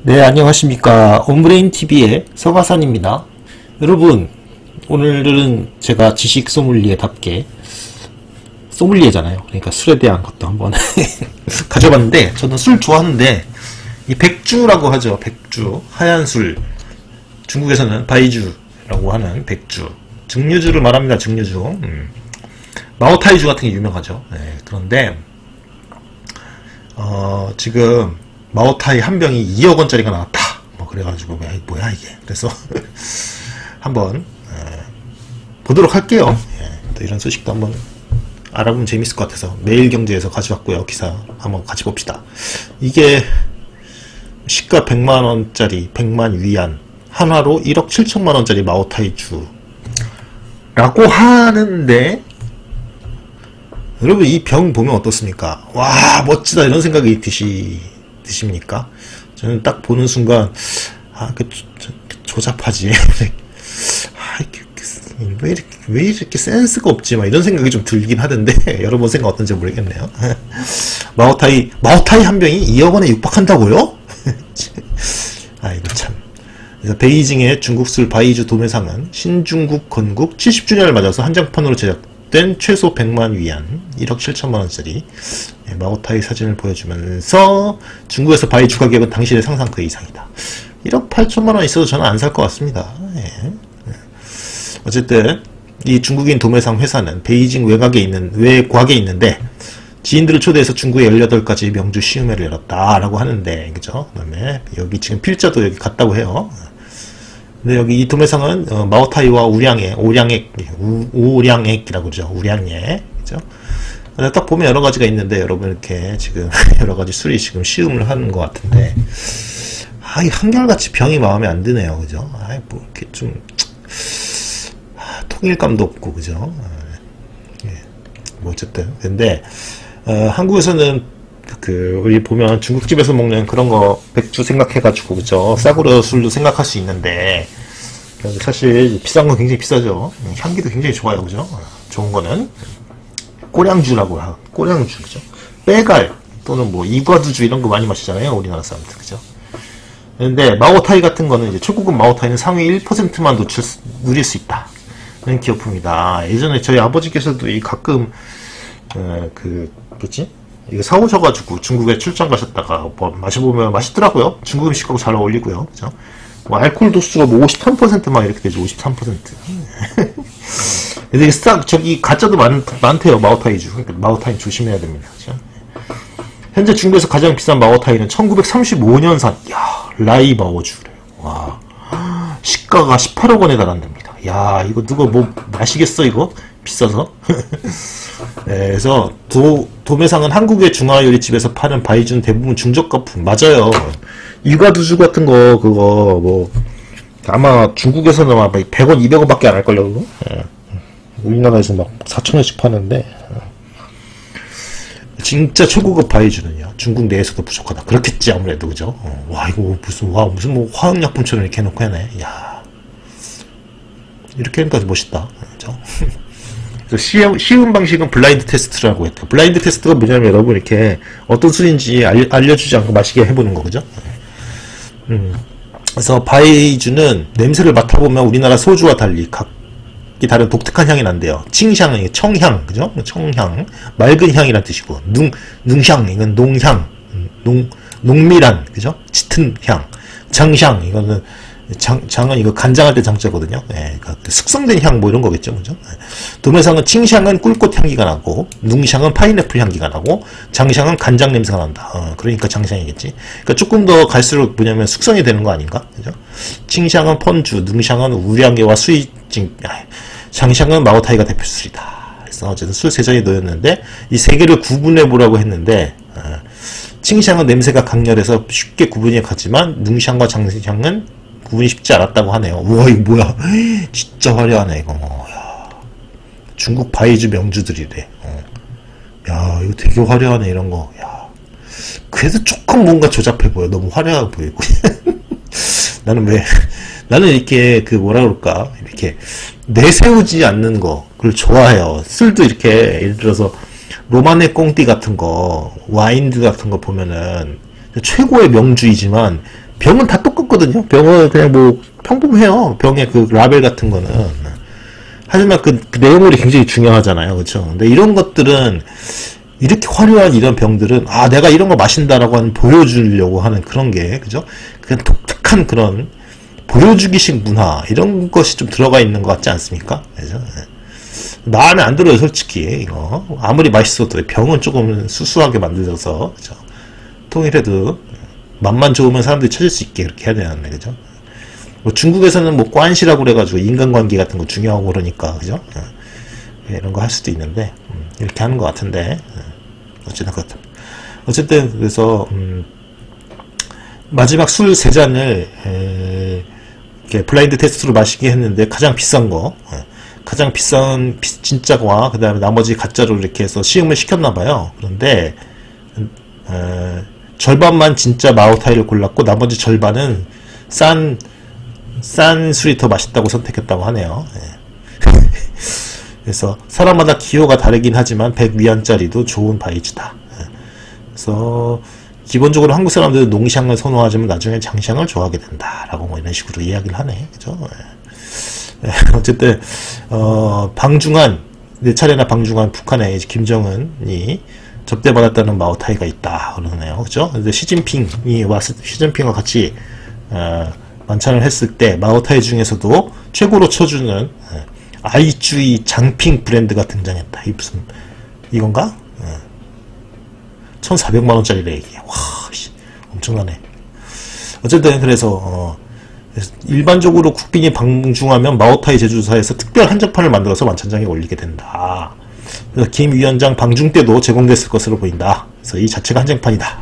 네, 안녕하십니까. 온브레인TV의 서가산입니다. 여러분, 오늘은 제가 지식 소믈리에답게, 소믈리에잖아요. 그러니까 술에 대한 것도 한번 가져봤는데, 저는 술 좋아하는데, 이 백주라고 하죠. 백주. 하얀 술. 중국에서는 바이주라고 하는 백주. 증류주를 말합니다. 증류주. 마오타이주 같은 게 유명하죠. 네, 그런데, 지금, 마오타이 한 병이 2억 원짜리가 나왔다. 뭐 그래가지고 뭐야 이게. 그래서 한번 보도록 할게요. 또 이런 소식도 한번 알아보면 재밌을 것 같아서 매일경제에서 가져왔고요. 기사 한번 같이 봅시다. 이게 시가 100만 원짜리 100만 위안 한화로 1억 7천만 원짜리 마오타이주라고 하는데, 여러분 이 병 보면 어떻습니까? 와 멋지다 이런 생각이 드십니까? 저는 딱 보는 순간 조잡하지. 왜 이렇게 센스가 없지? 막 이런 생각이 좀 들긴 하던데 여러분 생각 어떤지 모르겠네요. 마오타이 한 병이 2억 원에 육박한다고요? 이거 참. 그래서 베이징의 중국술 바이주 도매상은 신중국 건국 70주년을 맞아서 한정판으로 제작된 최소 100만 위안 1억 7천만 원짜리 마오타이 사진을 보여주면서 중국에서 바이주 가격은 당시의 상상 그 이상이다. 1억 8천만 원 있어도 저는 안 살 것 같습니다. 어쨌든 이 중국인 도매상 회사는 베이징 외곽에 있는데 지인들을 초대해서 중국에 18가지 명주 시음회를 열었다라고 하는데, 그죠? 그다음에 여기 지금 필자도 여기 갔다고 해요. 근데 여기 이 도매상은 마오타이와 오량액이라고 그러죠. 우량액, 그죠? 딱 보면 여러 가지가 있는데, 여러분 이렇게 지금 여러 가지 술이 지금 시음을 하는 것 같은데, 이 한결같이 병이 마음에 안 드네요, 그죠? 뭐 이렇게 좀 통일감도 없고, 그죠? 뭐 어쨌든 근데 한국에서는 우리 보면 중국집에서 먹는 그런 거 백주 생각해가지고, 그죠? 싸구려 술도 생각할 수 있는데, 사실 비싼 건 굉장히 비싸죠. 향기도 굉장히 좋아요, 그죠? 좋은 거는 꼬량주라고 하고, 꼬량주, 그죠? 빼갈 또는 뭐 이과두주 이런 거 많이 마시잖아요, 우리나라 사람들, 그죠? 근데 마오타이 같은 거는 이제 초고급 마오타이는 상위 1%만 누릴 수 있다. 는 기업품이다. 예전에 저희 아버지께서도 가끔 이거 사오셔가지고 중국에 출장 가셨다가 뭐 마셔보면 맛있더라고요. 중국 음식하고 잘 어울리고요. 그죠? 뭐 알코올 도수가 뭐 53%막 이렇게 되죠. 53%. 근데 이게 저기 가짜도 많대요. 마오타이주. 그러니까 마오타이 조심해야 됩니다. 그죠? 현재 중국에서 가장 비싼 마오타이는 1935년산 라이마오주래요. 와, 시가가 18억 원에 달한답니다. 야, 이거 누가 뭐 마시겠어 이거? 비싸서. 네, 그래서 도매상은 한국의 중화요리집에서 파는 바이주는 대부분 중저가품. 맞아요. 이과두주 같은 거 그거 뭐 아마 중국에서는 아마 100원 200원 밖에 안 할걸요 그거? 네. 우리나라에서 막 4,000원씩 파는데, 진짜 초고급 바이주는요 중국 내에서도 부족하다. 그렇겠지 아무래도, 그죠? 와 이거 무슨 뭐 화학약품처럼 이렇게 해놓고 해네. 야, 이렇게 하니까 멋있다, 그죠? 쉬운 방식은 블라인드 테스트라고 했대요. 블라인드 테스트가 뭐냐면 여러분 이렇게 어떤 술인지 알려주지 않고 마시게 해보는 거, 그죠? 그래서 바이주는 냄새를 맡아보면 우리나라 소주와 달리 각기 다른 독특한 향이 난대요. 칭향은 청향, 그죠? 청향, 맑은 향이란 뜻이고, 능향, 이건 농향, 농밀한, 그죠? 짙은 향. 장향, 이거는 장은 이거 간장할 때 장자거든요. 그러니까 숙성된 향 뭐 이런 거겠죠, 그죠? 도매상은 칭향은 꿀꽃 향기가 나고, 뭉향은 파인애플 향기가 나고, 장향은 간장 냄새가 난다. 그러니까 장향이겠지. 그러니까 조금 더 갈수록 뭐냐면 숙성이 되는 거 아닌가, 그죠? 칭향은 펀주, 능향은 우량계와 수이징, 장향은 마오타이가 대표 술이다. 그래서 어쨌든 술 세 잔이 놓였는데 이 세 개를 구분해 보라고 했는데, 칭향은 냄새가 강렬해서 쉽게 구분이 가지만 능향과 장향은 구분이 쉽지 않았다고 하네요. 우와, 이거 뭐야? 진짜 화려하네, 이거. 야, 중국 바이주 명주들이래. 야, 이거 되게 화려하네, 이런 거. 야, 그래도 조금 뭔가 조잡해 보여. 너무 화려해 보이고. 나는 이렇게, 뭐라 그럴까. 이렇게, 내세우지 않는 거, 그걸 좋아해요. 술도 이렇게, 예를 들어서, 로마네 꽁띠 같은 거, 와인드 같은 거 보면은, 최고의 명주이지만, 병은 다 똑같거든요. 병은 그냥 뭐 평범해요. 병의 그 라벨 같은 거는. 하지만 그 내용물이 굉장히 중요하잖아요. 그렇죠? 근데 이런 것들은 이렇게 화려한 이런 병들은 아 내가 이런 거 마신다라고 하는 보여주려고 하는 그런 게 그죠? 그냥 독특한 그런 보여주기식 문화 이런 것이 좀 들어가 있는 것 같지 않습니까? 그죠? 마음에 안 들어요, 솔직히. 이거 아무리 맛있어도 병은 조금 수수하게 만들어서 그죠? 통일해도 맛만 좋으면 사람들이 찾을 수 있게 그렇게 해야 되는데 그죠? 뭐 중국에서는 뭐 관시라고 그래가지고 인간관계 같은 거 중요하고 그러니까 그죠? 이런 거 할 수도 있는데 이렇게 하는 것 같은데 어쨌든 그렇다. 어쨌든 그래서 마지막 술 3잔을 이렇게 블라인드 테스트로 마시게 했는데 가장 비싼 거 가장 비싼 진짜와 그 다음에 나머지 가짜로 이렇게 해서 시음을 시켰나봐요. 그런데 절반만 진짜 마오타이를 골랐고 나머지 절반은 싼 술이 더 맛있다고 선택했다고 하네요. 그래서 사람마다 기호가 다르긴 하지만 100위안짜리도 좋은 바이주다. 그래서 기본적으로 한국 사람들은 농샹을 선호하지만 나중에 장샹을 좋아하게 된다라고 뭐 이런 식으로 이야기를 하네. 그죠? 어쨌든 방중한 4차례나 방중한 북한의 김정은이 접대받았다는 마오타이가 있다 그러네요. 그죠? 근데 시진핑과 같이 만찬을 했을 때 마오타이 중에서도 최고로 쳐주는 아이쭈이 장핑 브랜드가 등장했다. 이 무슨 이건가? 1,400만원짜리래 이게. 와 엄청나네. 어쨌든 그래서 일반적으로 국빈이 방중하면 마오타이 제조사에서 특별 한정판을 만들어서 만찬장에 올리게 된다. 그래서 김 위원장 방중 때도 제공됐을 것으로 보인다. 그래서 이 자체가 한정판이다.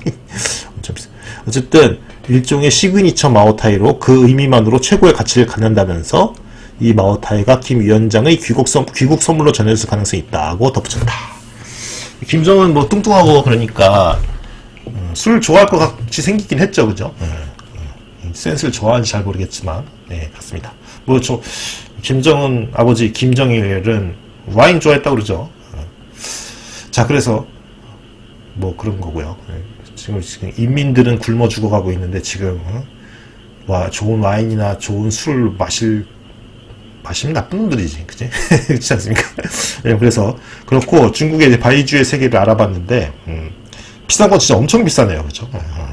어쨌든 일종의 시그니처 마오타이로 그 의미만으로 최고의 가치를 갖는다면서 이 마오타이가 김 위원장의 귀국 선물로 전해졌을 가능성이 있다고 덧붙였다. 김정은 뭐 뚱뚱하고 그러니까 술 좋아할 것 같이 생기긴 했죠, 그죠? 센스를 좋아하는지 잘 모르겠지만, 네, 같습니다. 뭐 김정은 아버지 김정일은 와인 좋아했다고 그러죠. 자, 그래서 뭐 그런 거고요. 지금 인민들은 굶어 죽어가고 있는데 지금 좋은 와인이나 좋은 술을 마시면 나쁜 놈들이지, 그치? 그렇지 않습니까? 그래서 그렇고 중국의 이제 바이주의 세계를 알아봤는데 비싼 건 진짜 엄청 비싸네요, 그렇죠?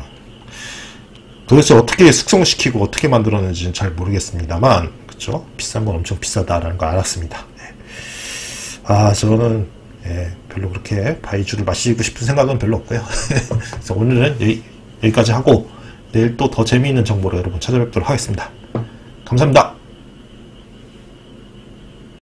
도대체 어떻게 숙성시키고 어떻게 만들었는지는 잘 모르겠습니다만, 그렇죠? 비싼 건 엄청 비싸다라는 걸 알았습니다. 저는 별로 그렇게 바이주를 마시고 싶은 생각은 별로 없고요. 그래서 오늘은 여기까지 하고 내일 또 더 재미있는 정보로 여러분 찾아뵙도록 하겠습니다. 감사합니다.